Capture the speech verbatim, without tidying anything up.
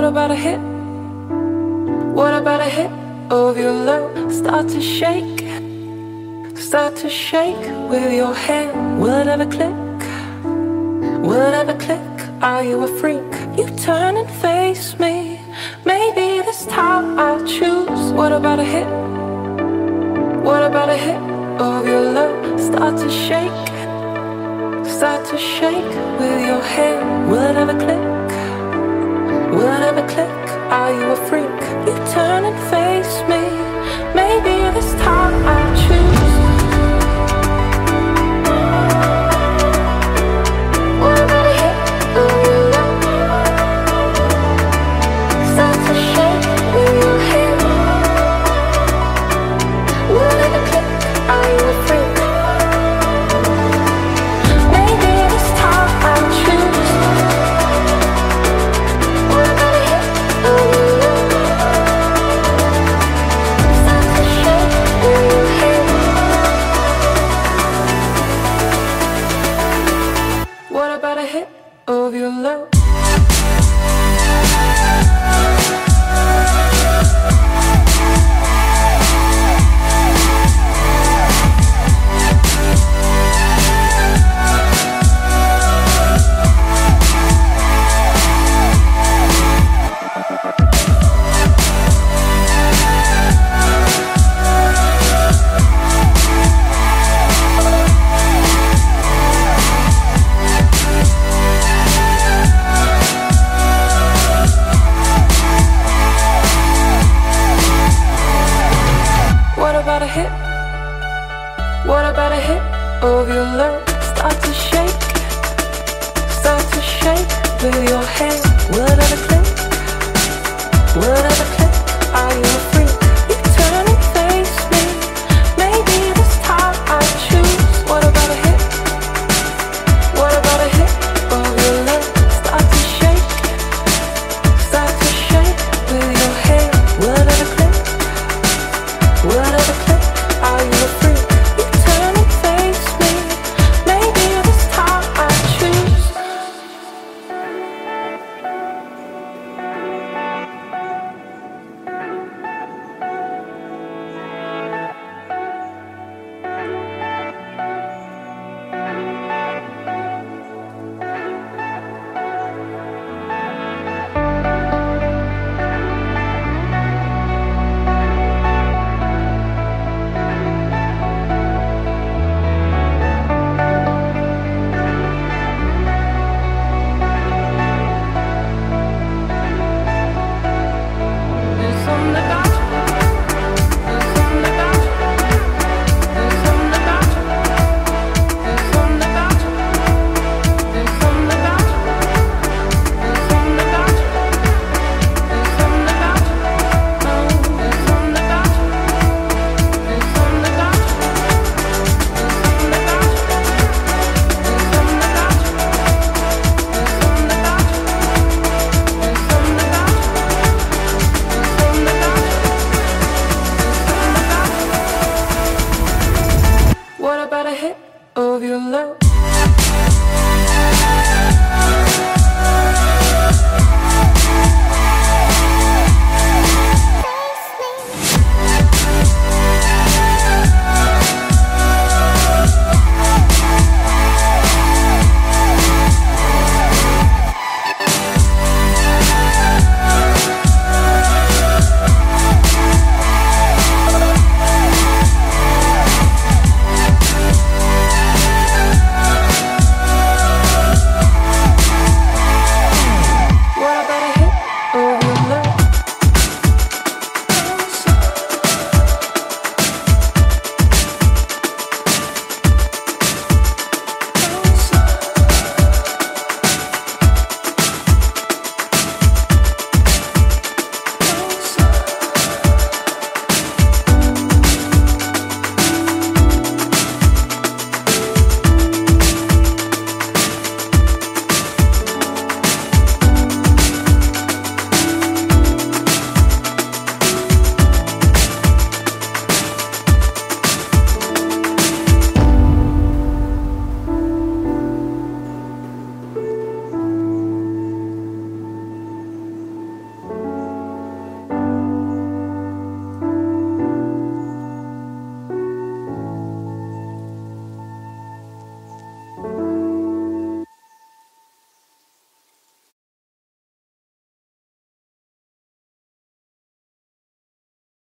What about a hit? What about a hit of your love? Start to shake, start to shake with your hand. Will it ever click? Will it ever click? Are you a freak? You turn and face me. Maybe this time I'll choose. What about a hit? What about a hit of your love? Start to shake, start to shake with your hand. Will it ever click? Will it ever click? Are you a freak? You turn and face me. Maybe this time I'll choose. What about a hit of your love? Start to shake with your hand. Will it ever click? Are you a freak? Maybe this time I'll choose. What about a hit of your love? Start to shake with your hand. What about a hit of your love? What about a hit? What about a hit of your love? Start to shake, start to shake with your hand. Will it ever click? Will it ever click? Are you a freak? You turn and face me. Maybe this time I choose. What about a hit? What about a hit of your love? Start to shake, start to shake with your hand. Will it ever click? Will it ever click? Are you a freak? You turn and face me. Maybe this time I choose. There's something about you. There's something about you. There's something about you. There's something about you. There's something about you. There's something about you. There's something about you. Oh, there's something about you. There's something about you. There's something about you. There's something about you. There's something about you. There's something about you. What about a hit of your love?